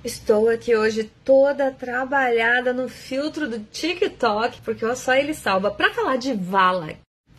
Estou aqui hoje toda trabalhada no filtro do TikTok, porque só ele salva, para falar de Vala.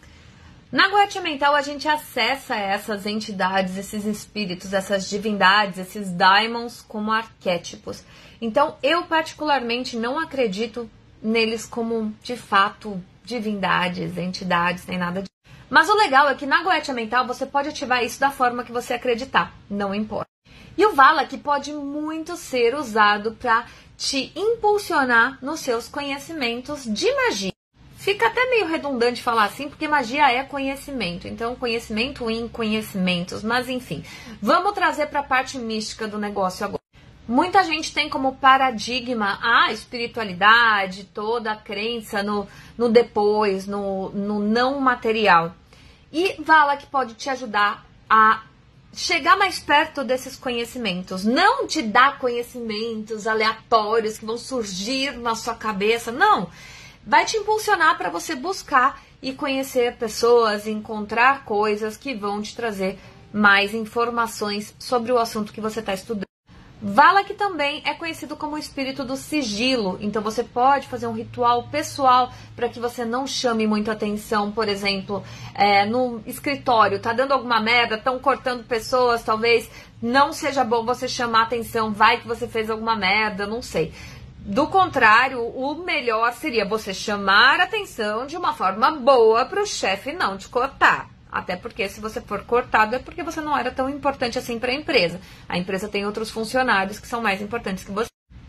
Na Goetia Mental a gente acessa essas entidades, esses espíritos, essas divindades, esses daimons como arquétipos. Então eu particularmente não acredito neles como de fato divindades, entidades, nem nada disso. Mas o legal é que na Goetia Mental você pode ativar isso da forma que você acreditar, não importa. E o Vala que pode muito ser usado para te impulsionar nos seus conhecimentos de magia. Fica até meio redundante falar assim, porque magia é conhecimento. Então, conhecimento em conhecimentos. Mas, enfim, vamos trazer para a parte mística do negócio agora. Muita gente tem como paradigma a espiritualidade, toda a crença no depois, no não material. E Vala que pode te ajudar a chegar mais perto desses conhecimentos, não te dar conhecimentos aleatórios que vão surgir na sua cabeça, não. Vai te impulsionar para você buscar e conhecer pessoas, encontrar coisas que vão te trazer mais informações sobre o assunto que você está estudando. Vala que também é conhecido como o espírito do sigilo, então você pode fazer um ritual pessoal para que você não chame muita atenção, por exemplo, no escritório, tá dando alguma merda, estão cortando pessoas, talvez não seja bom você chamar atenção, vai que você fez alguma merda, não sei. Do contrário, o melhor seria você chamar atenção de uma forma boa para o chefe não te cortar. Até porque se você for cortado é porque você não era tão importante assim para a empresa. A empresa tem outros funcionários que são mais importantes que você.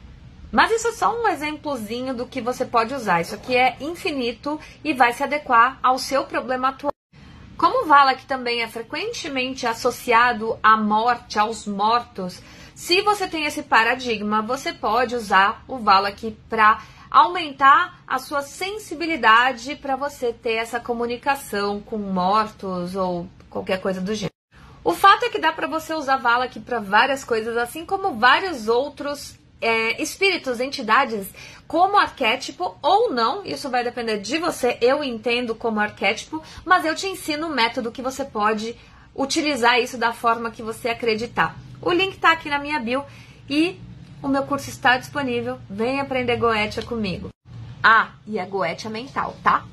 Mas isso é só um exemplozinho do que você pode usar. Isso aqui é infinito e vai se adequar ao seu problema atual. Como Vala que também é frequentemente associado à morte, aos mortos, se você tem esse paradigma, você pode usar o Vala aqui para aumentar a sua sensibilidade para você ter essa comunicação com mortos ou qualquer coisa do gênero. O fato é que dá para você usar Vala aqui para várias coisas, assim como vários outros espíritos, entidades, como arquétipo ou não, isso vai depender de você, eu entendo como arquétipo, mas eu te ensino um método que você pode utilizar isso da forma que você acreditar. O link está aqui na minha bio e o meu curso está disponível. Vem aprender Goetia comigo. Ah, e a Goetia Mental, tá?